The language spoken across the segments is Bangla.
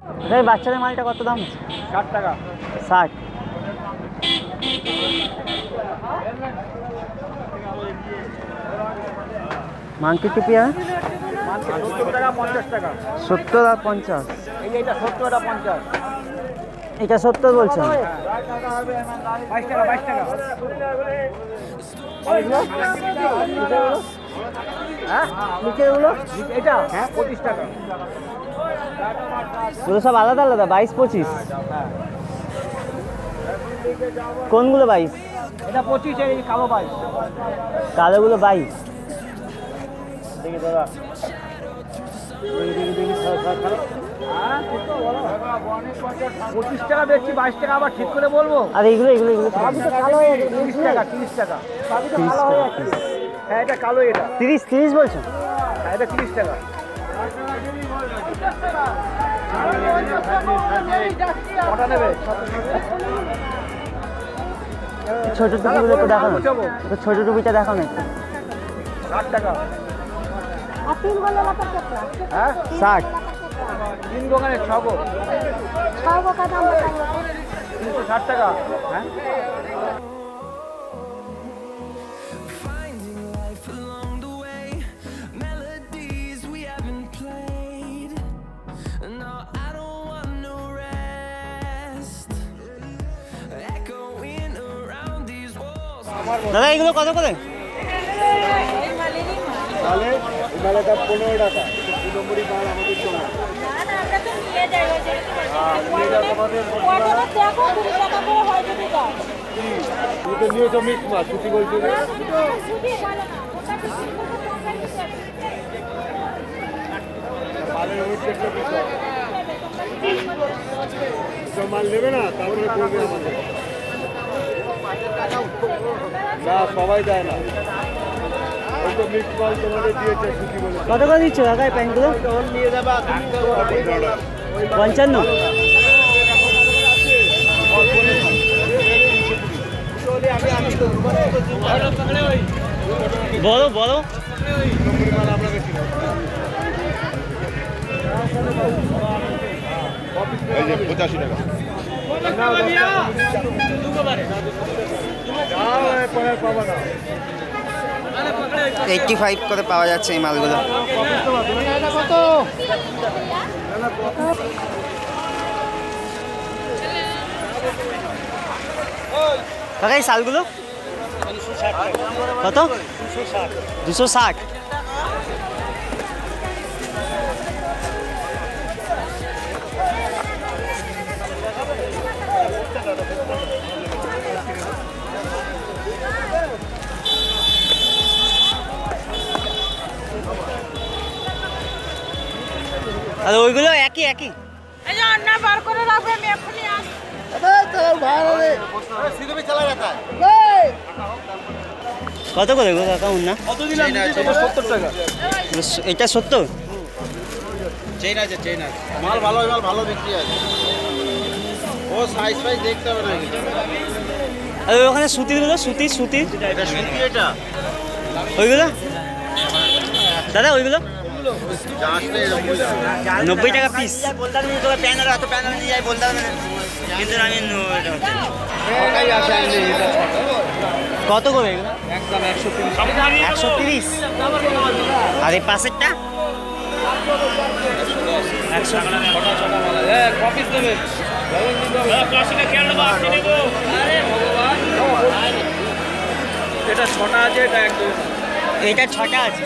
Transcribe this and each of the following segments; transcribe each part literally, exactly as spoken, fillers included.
এই বাচ্চাদের মালটা কত দাম? ষাট টাকা। ষাট। মাংকি টুপি হ্যাঁ সত্তর টাকা পঞ্চাশ টাকা। সত্তর আর পঞ্চাশ। এইটা সত্তর এটা পঞ্চাশ। এটা সত্তর বলছেন? বাইশ টাকা বাইশ টাকা। হ্যাঁ নিচে এগুলো এটা হ্যাঁ পঁচিশ টাকা। এগুলো সব আলাদা আলাদা বাইশ পঁচিশ। কোনগুলো বাইশ? এটা পঁচিশ এই কালো বাইশ। কালোগুলো বাইশ। দেখি দাদা পঁচিশ টাকা বেচছি বাইশ টাকা আবার ঠিক করে বলবো। আর এইগুলো এগুলো এগুলো তিরিশ টাকা তিরিশ টাকা। হ্যাঁ এটা কালো এটা তিরিশ তিরিশ বলছেন? হ্যাঁ এটা তিরিশ টাকা। কটা নেবে? ছোট টুপিগুলো একটু দেখানো, একটু ছোট টুপিটা দেখানো একটু। ষাট টাকা। হ্যাঁ ষাট। তিন দোকানে ছগো তিনশো ষাট টাকা। হ্যাঁ দাদা এগুলো কত করে? পনেরো টাকা। দু নম্বরই মাল আমাদের চলে। নিয়েছো মিক্স মাছ ছুটি বলছি মাল নেবে না তারপরে করবে আমাদের। না সবাই দেয় না। ওই তো মিক্স মাল তোমাদের দিয়েছে ছুটি বলে। কত করে দিচ্ছ কাকা এই প্যান্টগুলো? নিয়ে যাবা পঞ্চান্ন। বলো বলো পঁচাশি টাকা। এইটটি ফাইভ করে পাওয়া যাচ্ছে এই মালগুলো। কাকা এই শালগুলো কত? দুশো ষাট। আর ওইগুলো একই একই। কত করে গো কাকা উন্না? সত্তর টাকা। এটা সত্তর? চেইন আছে চেইন আছে। মাল ভালো মাল ভালো বিক্রি আছে। ও সাইজ ফাইজ দেখতে হবে না। আর ওখানে সুতিরগুলো সুতি সুতি এটা সুতি এটা ওইগুলো দাদা ওইগুলো নব্বই টাকা পিস। কত করে এগুলো? একদম একশো তিরিশ। একশো তিরিশ। আর এই পাশেরটা একশো। কপিস দেবে এটা ছটা আছে এটা একদম। এইটা ছটা আছে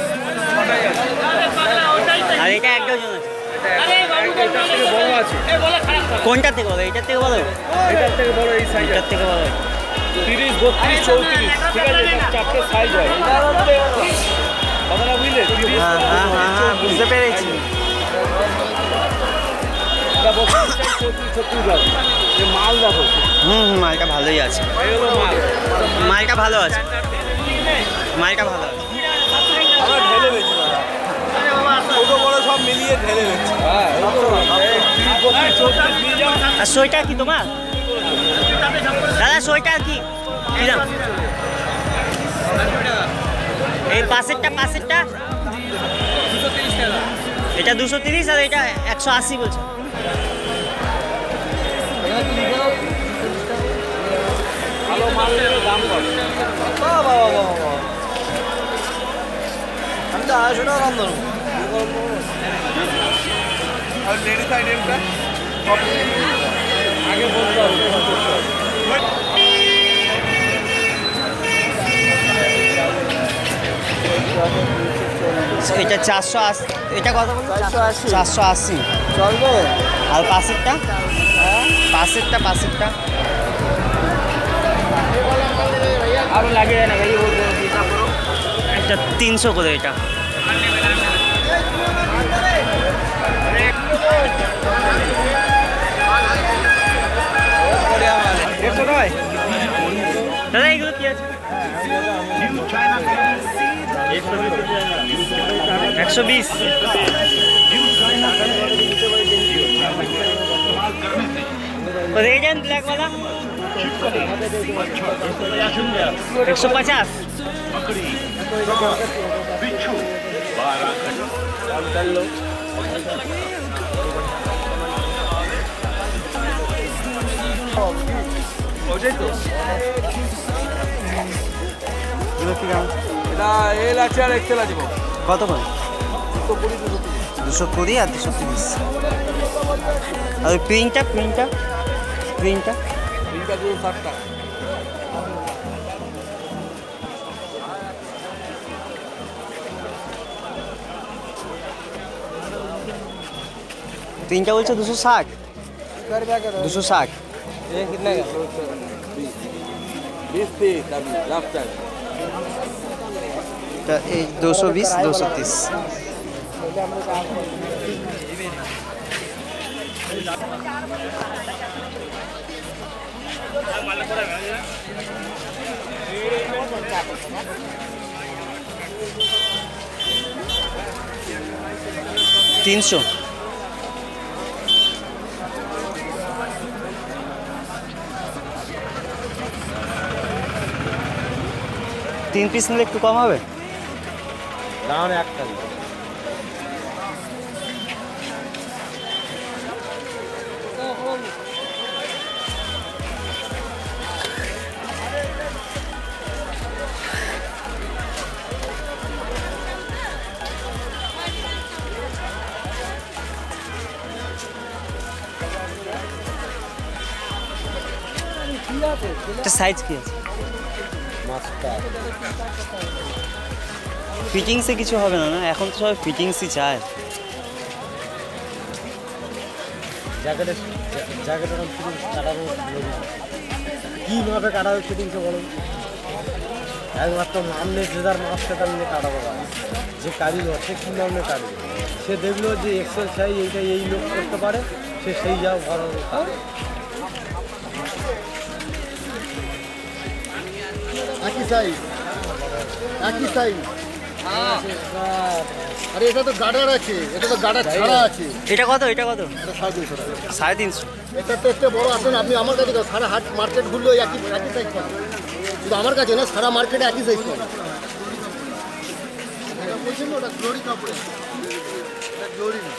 আর এটা এক ডজন আছে। বড় আছে কোনটা থেকে বলো? এইটার থেকে বলো? এটার থেকে বড় এই সাইজ। এটার থেকে বলো তিরিশ বত্রিশ চৌত্রিশ ঠিক আছে চারটে সাইজ হয় কথাটা বুঝলে? হ্যাঁ হ্যাঁ হ্যাঁ হ্যাঁ বুঝতে পেরেছি। মাল দেখো। হুম হুম মালটা ভালোই আছে। মালটা ভালো আছে মালটা ভালো আছে। সব মিলিয়ে ঢেলে দিচ্ছি। আর সোয়েটার কি তোমার দাদা? সোয়েটার কি কি দাম? এই পাশেরটা পাশেরটা এটা দুশো তিরিশ আর এটা একশো আশি বলছে। ভালো মাল নিলে দাম কম। বাবা বাবা বাবা, আমি তো আড়াইশো টাকা দাম ধরবো। আর লেডিস আইটেমটা আগে বলতে হবে। এটা চারশো আশি, এটা কত বলুন? চারশো আশি। চারশো আশি চলবে? আর পাশেরটা, পাশেরটা পাশেরটা আরো লাগে না ভাই, বলতে হিসাব করো। এটা তিনশো করে এটা। একশো নয় দাদা এগুলো কি আছে? একশো বিশ। ব্ল্যাক वाला একশো পঞ্চাশ। এটা এল আছে আর এক্সেল আছে। কত করে? দুশো কুড়ি আর দুশো তিরিশ। আর ওই প্রিন্টটা প্রিন্টটা প্রিন্টটা তিনটা দুশো ষাট টাকা। प्रिंटा बोलছে দুশো ষাট। দুশো ষাট। ये कितना का? बीस तीस अभी लास्ट टाइम। এই দুশো বিশ দুশো তিরিশ। তিনশো। তিন পিস নিলে একটু কম হবে? না না একটা এটা সাইজ কি আছে? ফিটিংসে কিছু হবে না? না এখন তো সবাই ফিটিংসই চায়। জ্যাকেটের জ্যাকেটের ফিটিংস কাটাবো কীভাবে কাটাবে ফিটিংসে বলো? একমাত্র নাম নেই, যে যার মাপ সেটা নিয়ে কাটাবো। যে কারিগর সে কী নামে কাটবে? সে দেখলো যে এক্সেল সাইজ এইটা এই লোক করতে পারে, সে সেই যাও ভালো। একই সাইজ একই সাইজ। আরে এটা তো গার্ডার আছে, এটা তো গার্ডার ছাড়া আছে। এটা কত? এটা কত? এটা সাড়ে তিনশো টাকা। সাড়ে তিনশো। এটা তো একটা বড় আসেন, আপনি আমার কাছে তো সারা হাট মার্কেট ঘুরলেও একই একই সাইজ পাবেন। শুধু আমার কাছে না, সারা মার্কেটে একই সাইজ পাবেন। বলছেন ওটা গ্লোরি কাপড়ে, এটা গ্লোরি না।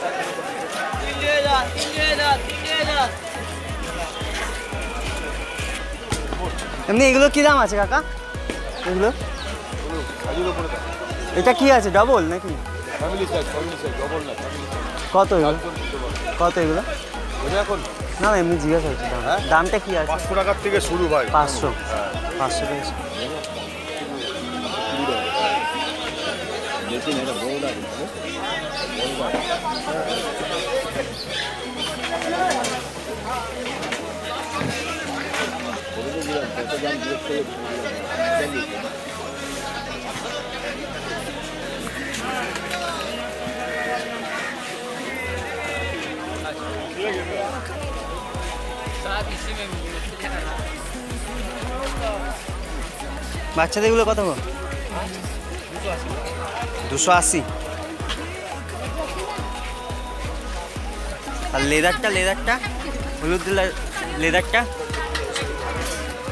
এমনি এগুলো কি দাম আছে কাকা? এগুলো এটা কি আছে, ডবল নাকি? কত এগুলো? কত এগুলো? না না এমনি জিজ্ঞাসা করছি দাম। দামটা কি আছে? পাঁচশো টাকার থেকে শুরু ভাই। পাঁচশো। পাঁচশো টাকা। বাচ্চাদের এগুলো কত? দুশো আশি। আর লেদারটা লেদারটা হলুদ লেদারটা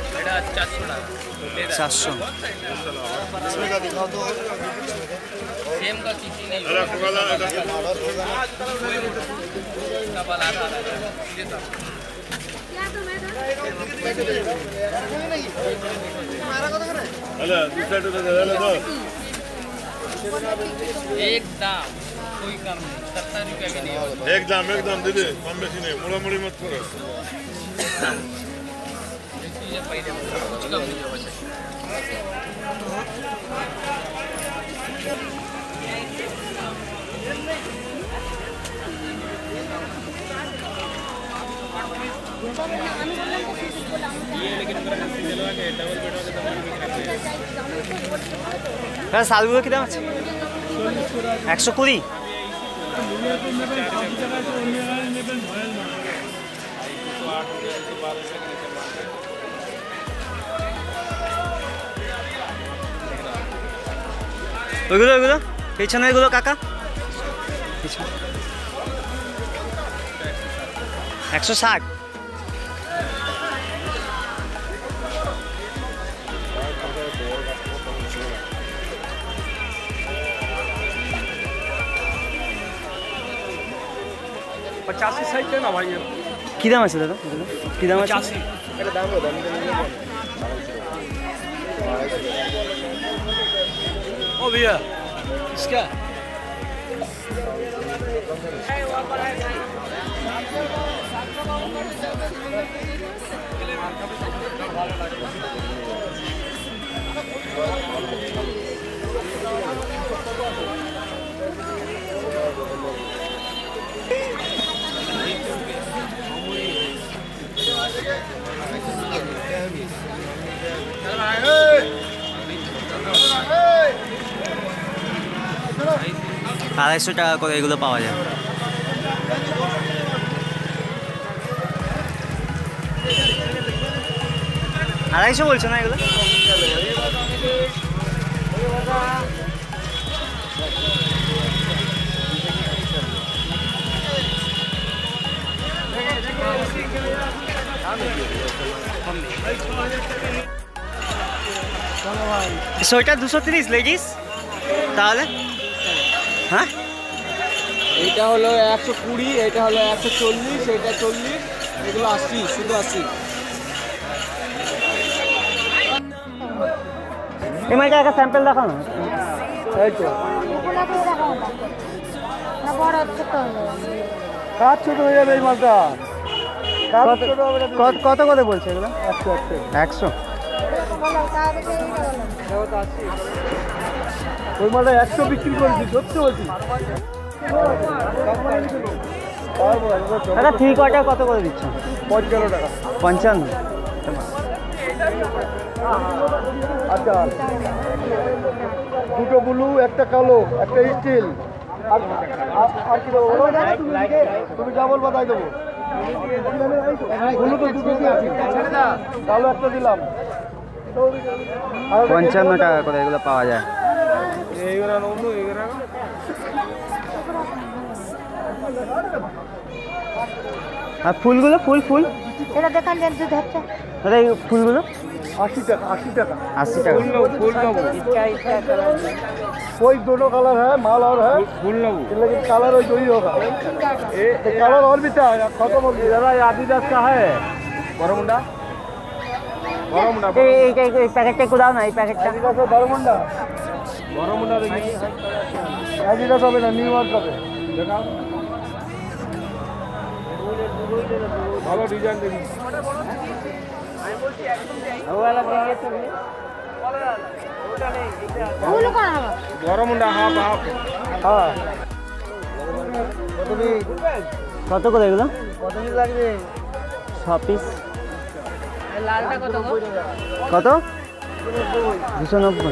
চারশো। एकदम एकदम दीदी कम बेसी नहीं मुड़ा मुड़ी मत करो শালগুলো কি দাম আছে? একশো কুড়ি। ওইগুলো ওইগুলো পেছনে এগুলো কাকা একশো ষাট। पचासी साइज है ना भाई কি দাম আছে দাদা? কি দাম আছে? पचासी दाम हो दाम ओ भैया इसका আড়াইশো টাকা করে এগুলো পাওয়া যায়। আড়াইশো বলছো না এগুলো? সোয়েটার দুশো তিরিশ লেডিস তাহলে? হ্যাঁ এইটা হলো একশো কুড়ি, এটা হলো একশো চল্লিশ, এটা চল্লিশ, এগুলো আশি, শুধু আশি। এই মালটা একটা স্যাম্পল দেখাও না। এই তো কাজ ছোট হয়ে যাবে এই মালটা। কত করে বলছে এগুলো? একশো একশো। একশো ওই মালটা একশো বিক্রি করেছি, সত্যি বলছি। দাদা থ্রি কোয়ার্টার কত করে দিচ্ছ? পঞ্চান্ন টাকা। পঞ্চান্ন। আচ্ছা দুটো ব্লু, একটা কালো, একটা স্টিল, আর আর কি দেবো? তুমি যা বলবা তাই দেবো। ব্লু তো দুটো দিয়েছি, কালো একটা দিলাম। পঞ্চান্ন টাকা করে এগুলো পাওয়া যায়। আর ফুলগুলো ফুল ফুল এটা দেখান দেন দুধ হচ্ছে দাদা এই ফুলগুলো আশি টাকা। আশি টাকা আশি টাকা। फूल नेबो कोई दोनों कलर है, माल और है फूल नेबो, लेकिन कलर वही वही होगा। ये कलर और भी था खत्म हो गया। जरा आदिदास का है बरमुंडा, बरमुंडा এই প্যাকেটটা একটু দাও না, এই প্যাকেটটা। आदिदास है बरमुंडा, बरमुंडा देखिए आदिदास হবে না, নিউ ইয়র্ক হবে। দেখাও ভালো ডিজাইন দেখি। ওয়ালা দিয়ে তো ফুল কোন হবে? Bermuda half half. হ্যাঁ তুমি কত করে এগুলো? কত পিস লাগবে? ছ পিস। লালটা কত গো? কত? দুশো নব্বই।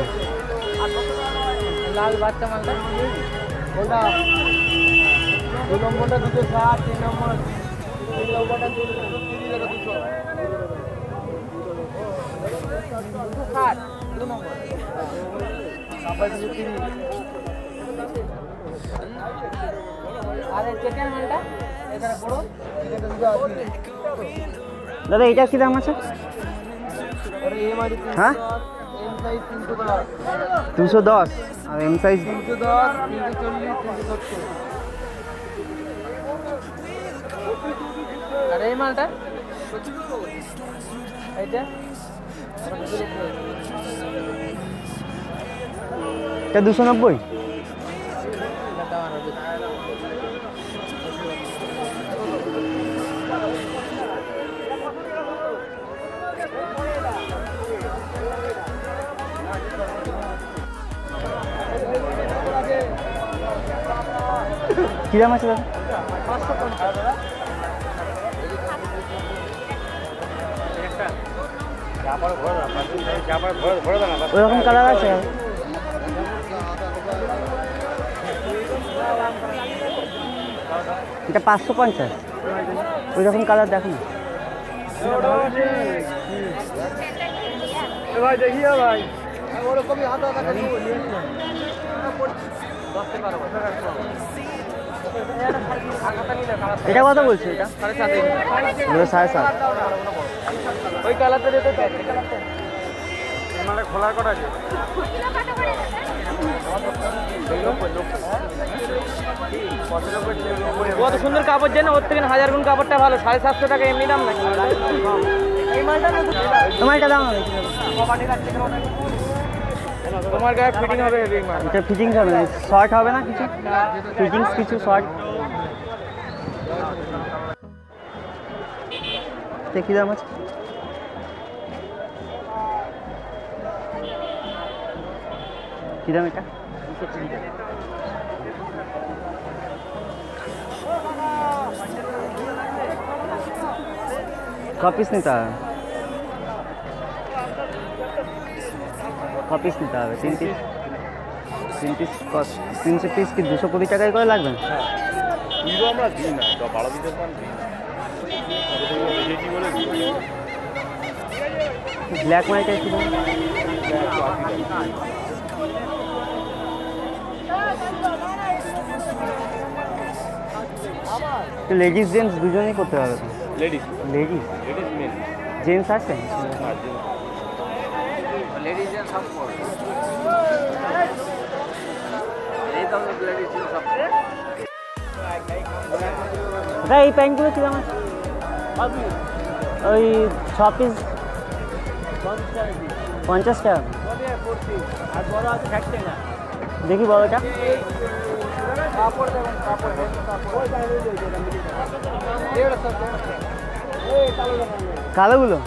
লাল বাচ্চা মালটা কোনটা? দুই নম্বরটা দুশো ষাট, তিন নম্বর তিন নম্বরটা দুশো তিরিশ, এটা দুশো ষাট দু নম্বর তারপরে দুশো তিরিশ। আর এই চিকেন মালটা এখানে পড়ো, এটা দুশো আশি। দাদা এটা কি দাম আছে? আরে এমআরপি হ্যাঁ এম সাইজ তিনশো দশ দুশো দশ আর এম সাইজ তিনশো দশ তিনশো চল্লিশ তিনশো সত্তর। আর এই মালটা এইটা এটা দুশো নব্বই। কি দাম আছে দাদা? ওইরকম কালার আছে? এটা পাঁচশো পঞ্চাশ। ওই রকম কালার দেখো না। ভাই দেখিও ভাই ওরকমই হাতা হাতা এটা কত বলছো? এটা সাড়ে সাত। ওই কালারটা দিতে মানে খোলার কটা আছে? কত সুন্দর কাপড় জানো, ওর থেকে হাজার গুণ কাপড়টা ভালো। সাড়ে সাতশো টাকা এমনি দাম নাকি? এই মালটা তোমার এটা দাম হবে? তোমার গায়ে ফিটিং হবে? এটা ফিটিংস হবে না, শর্ট হবে না কিছু? ফিটিংস কিছু শর্ট। কি দাম আছে? কি দাম এটা? ক পিস নিতে হবে? ক পিস নিতে হবে? তিন পিস? তিন পিস তিনশো পিস কি দুশো কুড়ি টাকায় করে লাগবে? আমরা দিই না, বারো পিসের পান দিই ব্ল্যাক মাইটা কি দাম? লেডিস জেন্টস দুজনেই করতে পারবে তো? Ladies ladies ladies men gents আছে? লেডিস এন্ড সব এই তো লেডিস সব। দাদা এই প্যান্টগুলো কী দাম আছে? ওই ছ পিস পঞ্চাশ টাকা। আর বড় আছে ষাট টাকা। দেখি বড়টা। কাপড় দেবেন, কাপড় কালোগুলো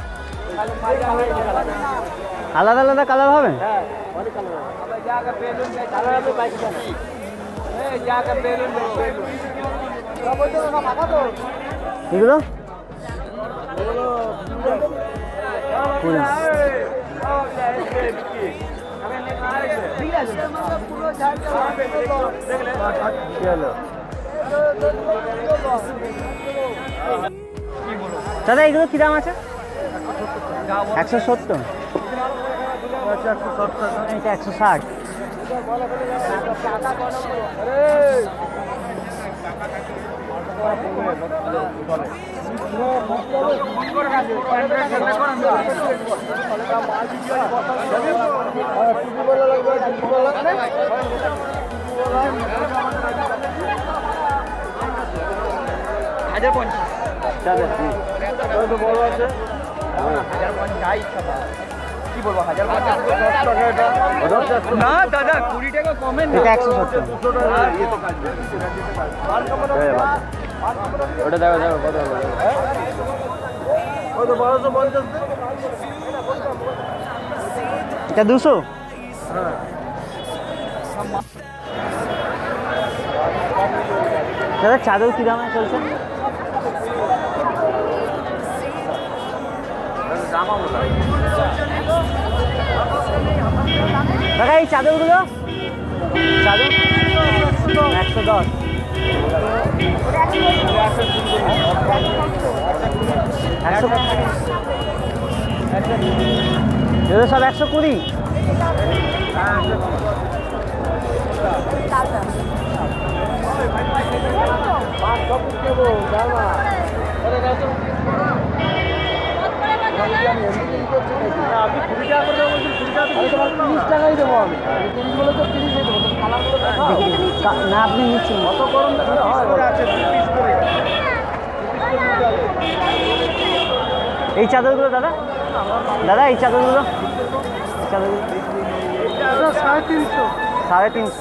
আলাদা আলাদা কালার হবে? হ্যাঁ অনেক কালার হবে। আবার জায়গা বেলুন কালার হবে বাইক জানা। এই জায়গা বেলুন বেলুন সব তো না মাথা তো এগুলো পুরো দাদা এগুলো কী দাম আছে? একশো সত্তর। এটা একশো ষাট। হাজার পঞ্চাশ বড় আছে। হাজার পঞ্চাশ কি বলবো? হাজার পঞ্চাশ না দাদা, কুড়ি টাকা কমে না। এটা একশো সত্তর। ওটা দেখো দেখো কত হলো? বারোশো পঞ্চাশ। এটা দুশো। দাদা চাদর কী দামে চলছে? দাদা এই চাদরগুলো চাদর একশো দশ। একশো এগুলো সব একশো কুড়ি। আপনি কুড়ি টাকা করে বলছেন, কুড়ি তিরিশ টাকাই দেবো আমি তিরিশগুলো তো তিরিশই দেবো না আপনি নিচ্ছেন কত গরম আছে এই চাদরগুলো দাদা দাদা এই চাদরগুলো চাদরগুলো সাড়ে তিনশো সাড়ে তিনশো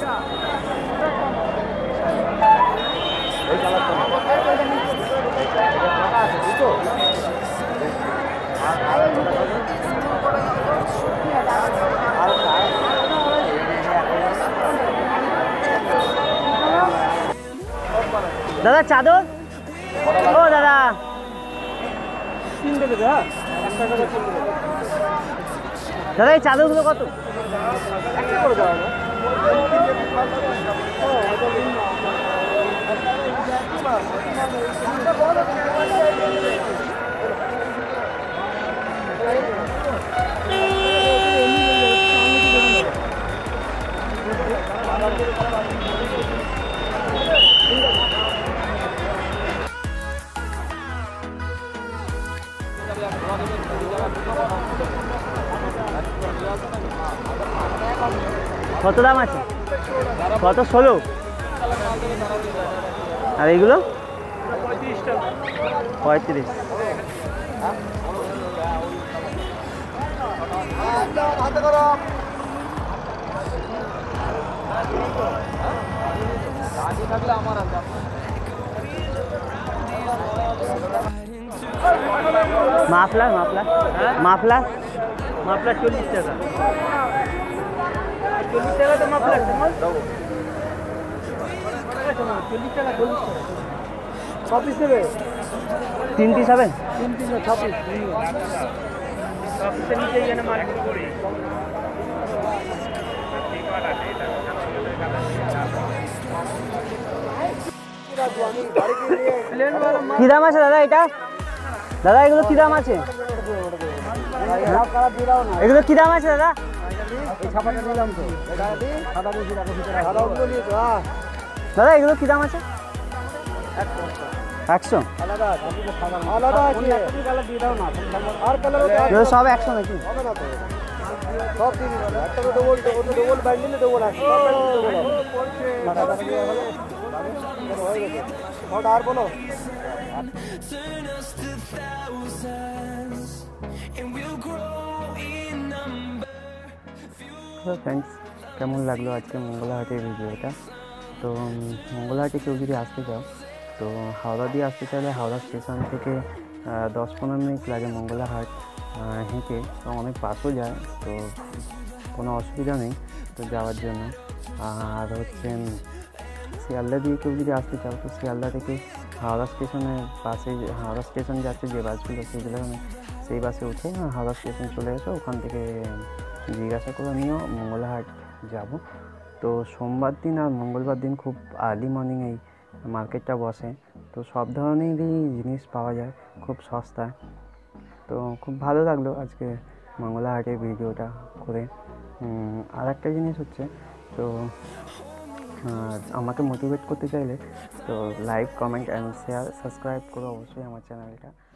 দাদা চাদর ও দাদা তিনটে দেবে হ্যাঁ একটা টাকা তিনটে দেবে দাদা এই চাদরগুলো কত একটা করে দেওয়া হবে কত দাম আছে কত ষোলো আর এইগুলো পঁয়ত্রিশ মাফলার মাফলার মাফলার মাফলার চল্লিশ টাকা চল্লিশ টাকা তো মাফলার চল্লিশ টাকা চল্লিশ টাকা ছ পিস দেবে তিন পিস হবে তিন পিস ছ পিস ছ পিসের নিচে এখানে মার্কেট করি কি দাম আছে দাদা এটা দাদা এগুলো কি দাম আছে এগুলো কি দাম আছে দাদা দাদা এগুলো কি দাম আছে একশো এগুলো সব একশো নাকি আর বলো ফ্রেন্ডস কেমন লাগলো আজকে মঙ্গলাহাটের ভিডিওটা তো মঙ্গলাহাটে কেউ যদি আসতে চাও তো হাওড়া দিয়ে আসতে চাইলে হাওড়া স্টেশন থেকে দশ পনেরো মিনিট লাগে মঙ্গলাহাট হেঁটে তো অনেক বাসও যায় তো কোনো অসুবিধা নেই তো যাওয়ার জন্য আর হচ্ছে শিয়ালদা দিয়ে কেউ যদি আসতে চাও তো শিয়ালদা থেকে হাওড়া স্টেশনের বাসে হাওড়া স্টেশন যাচ্ছে যে বাসগুলো সেগুলো সেই বাসে উঠে হাওড়া স্টেশন চলে এসো ওখান থেকে জিজ্ঞাসা করে নিও মঙ্গলাহাট যাব তো সোমবার দিন আর মঙ্গলবার দিন খুব আর্লি মর্নিং এই মার্কেটটা বসে তো সব ধরনেরই জিনিস পাওয়া যায় খুব সস্তায় তো খুব ভালো লাগলো আজকে মঙ্গলাহাটের ভিডিওটা করে আর একটা জিনিস হচ্ছে তো আমাকে মোটিভেট করতে চাইলে তো like comment and share subscribe করো অবশ্যই আমার চ্যানেলটা।